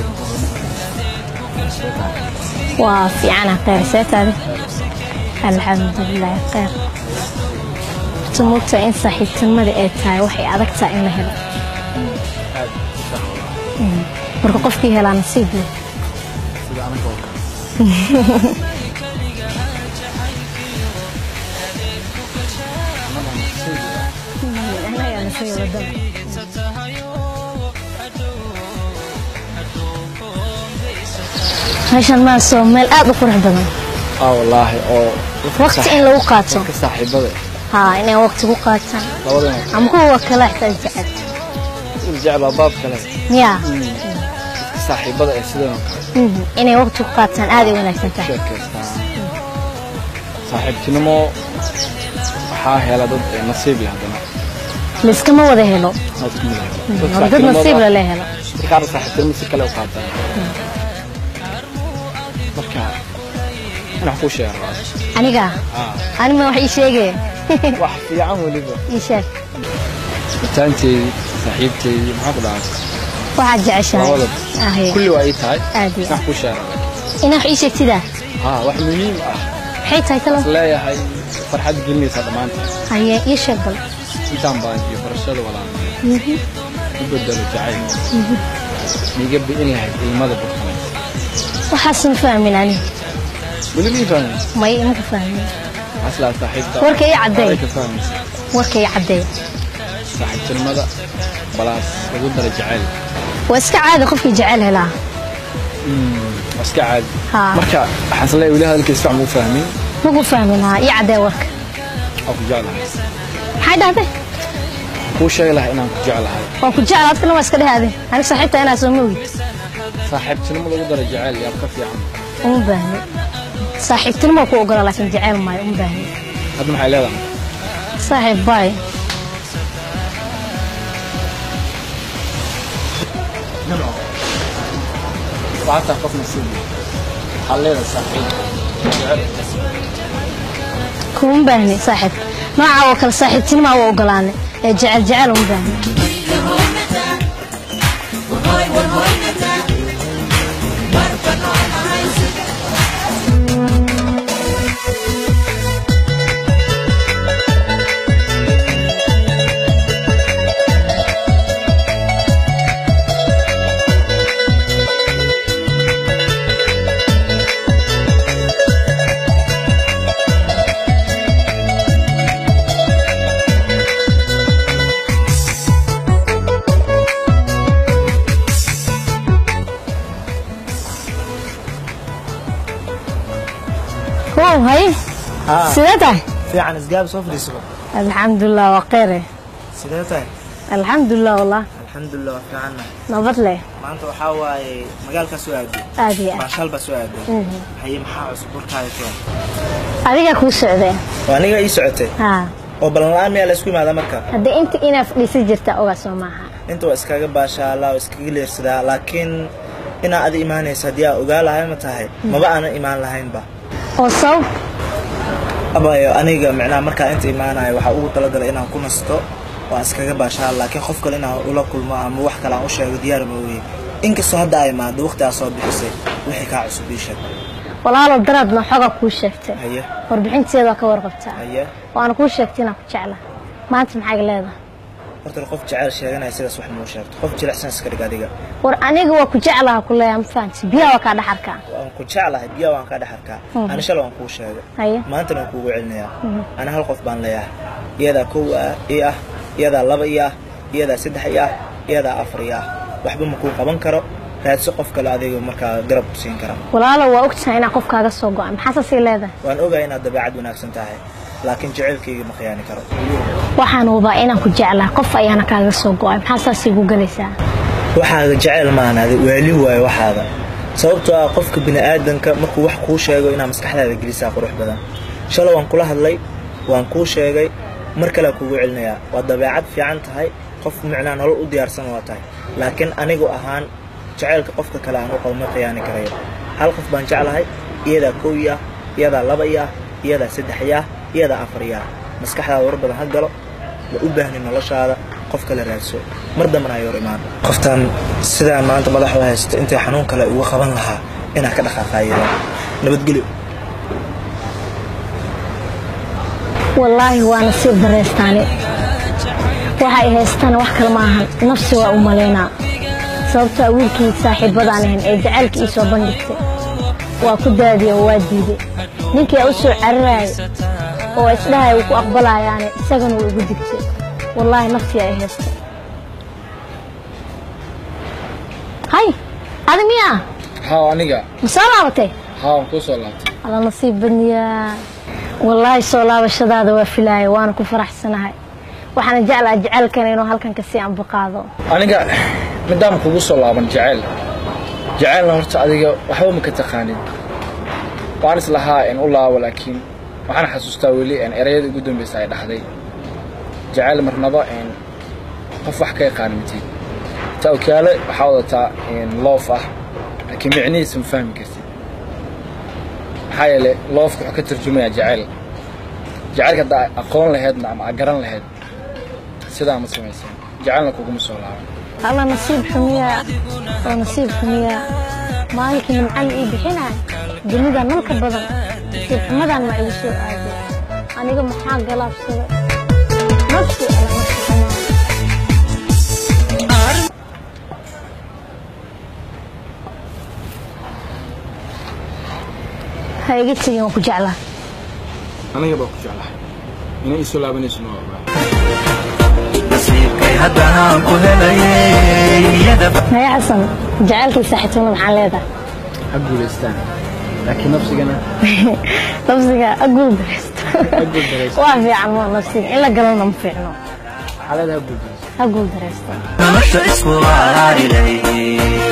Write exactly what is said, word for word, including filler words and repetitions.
وفي عنا خير ساتر الحمد لله خير تموت إن صحيح تمر إتاي وحي عدك تاين هلا مرقف فيها لا نصيب له أنا يا نصيب الدم عشان ما سو مال أبو فرح بدن آه والله أو وقت إن لو قاتم كصاحب بدر ها إنه وقت وقاتم عم هو كلا يحتاج جعل الجعل باب كلا يا صاحب بدر سيدنا إنه وقت وقاتم هذه وين أشتغل صاحب تنمو حاه يلا ضد نصيب لهذا بس كم هو ده هلو ضد نصيب له هلا كارو صاحب تنمو سكلا وقاتم marka ana ku sheego aniga ani ma wax ii sheegay wax fiican waliba ii sheeg taanti saaxiibtay maxaa ku dhacay waxa jeceshahay ahay kulli waa ay tahay wax ku sheego ina wax ii sheegtida ha wax muhiim ah waxay tahay talo leeyahay farxad gelinaysa dhamaanta haye ii sheeg bal intaan baan iyo barashada walaan mhm bedelo jacayl mhm miga biin lahayd ilmada burqanay وحسن فاهمين عني ولا مين فاهم ما يمكن فاهمين اصلا صاحب وركي عدي وركي عدي صاحب المدى بلاص وقدر الجعل واسكع عادي خفي جعلها لا امم اسكع عادي مركا حصل لي ولا هذيك الساعه مو فاهمين مو فاهمينها يعدي ورك او جعلها حدا هذا هو شيء له انا جعلها او كجعلها انا واسكد هذه انا صحيتها انا سموي صاحبتنا ما لو درجة جعل يا كفي عم أم باهي صاحبتنا ما كو أقول لكن جعل ما أم باهي هذا محل هذا صاحب باي وعطى قف نصيبي حلينا صاحب جعل كون باهي صاحب ما عوكل صاحبتنا ما هو أقول جعل جعل أم باهي هاي سيدتها في عن سجاب صفر سبع الحمد لله وقيره سيدتها الحمد لله والله الحمد لله في عنا نبض لي ما أنت وحاوي مجال كسوادي أدي ما شاء الله بسوادي هي محاوس بركاي كون أديك كوس سعدين وأنا جاي سعدتي ها وبلغنا مي على اسكو ماذا مركب هدي أنت إنا في سجرت أو سماها أنت واسكاج باشا الله واسكاج ليرسدا لكن إنا أدي إيماني سديا وقال هاي متاهي ما بقى أنا إيمان لهين با وصو أبايو أنا معنا مركا أنت إيماني وحقوق تلقى إنا نكون نستو واسكاج باشا الله لكن خوف كلنا ولا كل ما مو وحكي عن أشياء وديار موي إنك الصهد دائما دوقت أصاب بحسي وحكي عصب بيشك والله الضرب ما حقك كوش شفتي هي وربحين سيدا كورقبتها هي وأنا كوش شفتينا كجعلة ما أنت محاق لهذا horta qof jacayl sheeganay sidaas wax ma sheegto qof jilicsan iska dhig adiga war aniga waa ku jeclaha kulay am faanti biya waa ka dhaxarka waan ku jeclahay biya waan ka dhaxarka ana shal waan ku sheegay maanta waan kuugu celinayaa ana hal qof baan leeyahay iyada koow ah iyo ah iyada laba iyo ah iyada saddex iyo ah iyada afar iyo ah waxba ma ku qaban karo raadso qof kale adiga marka garab ku siin kara walaalo waa ogtahay in qofkaaga soo go'an maxaa sii leedahay waan ogahay inaad dabeecad wanaagsan tahay laakiin jaceylkayga ma khiyaani karo waxaan hubaa inaan ku jeclahay qof ayaana kaaga soo go'ay maxaa saasi ugu galaysaa waxaaga jecel maanaadi weeli waayo waxaaga sababtoo ah qofka bini aadanka markuu wax kuu sheego inaa maskaxdaada gelisaa qurux badan shalay waan kula hadlay waan kuu sheegay mar kale kuugu celinayaa waa dabeecad fiican tahay qof micnaa nolol u diyaarsan waa tahay laakiin anigu ahaan jaceylka qofka kale aan u qabo ma khiyaani karayo hal qof baan jeclahay iyadaa kow iyo ah iyadaa laba iyo ah iyadaa saddex iyo ah iyadaa afar iyo ah maskaxdaada war badan ha galo ma u baahni noloshaada qof kale raadso mar dambana ay hor imaan qoftan sidaan maanta madaxda haysta intay xanuun kale uga qaban lahaa inaa ka dhaqaaqaayeen nabadgelyo wallaahi waa nasiib dareystaani waxa ay haystaan wax kale ma ahan nafsi waa u maleynaa sababta wiilkii saaxiibadaan ahayn ee jacaylka ii soo bandhigtay waa ku daadiyo waa diiday ninkii u soo cararaayay oo isdhahay uu ku aqbalayaane isagana uu ugu digtay wallaahi nafsi ay haystay hay admiya haa aniga masalaabtay haa ku soo laabtay ala nasiib baniya wallaahi soo laabashadaada waa filaay waana ku faraxsanahay waxaan jeclaa jacaylkan inuu halkan ka sii anbaqaado aniga madam kugu soo laaban jacayl jacaylna horta adiga waxba ma ka taqaanin waan islahaa in u laabo laakiin waxaan xasuustaa weli in erayada ugu dambeysay ay dhaxday jacayl marnaba in qof wax ka yaqaan miti taa okiyaale waxa wadataa in loof ah laakiin micnihiisa ma fahmi kartid maxaa yeelay loofku wuxuu ka tarjumaya jacayl jacaylka hadda aqoon laheedna ama garan laheed sidaa ma samaysan jacaylna kuguma soo laaban alla nasiib xumiya oo nasiib xumiya maalintii nimcan ii bixinay dunida nalka badan nasiib xumadan ma igu soo aaday aniga maxaa galaabsaday nafsi ala nafsi xumaa ha iga tegin waan ku jeclaa aniga baa ku jeclahay inay isoo laabanayso ma ogaa maya xasan jacaylkii saaxiibtuna maxaan leedahay ha guulaystaan laakiin nafsigana nafsiga aguul dareysto waa fiican ma nafsiga in la galana ma fiicno xaalada ha guul dareysto ha guul dareysto